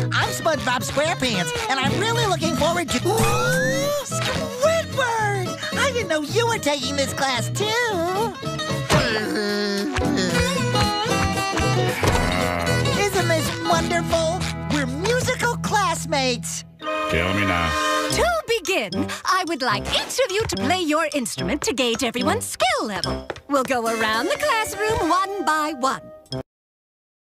I'm SpongeBob SquarePants, and I'm really looking forward to... Ooh, Squidward! I didn't know you were taking this class, too. Isn't this wonderful? We're musical classmates. Kill me now. To begin, I would like each of you to play your instrument to gauge everyone's skill level. We'll go around the classroom one by one.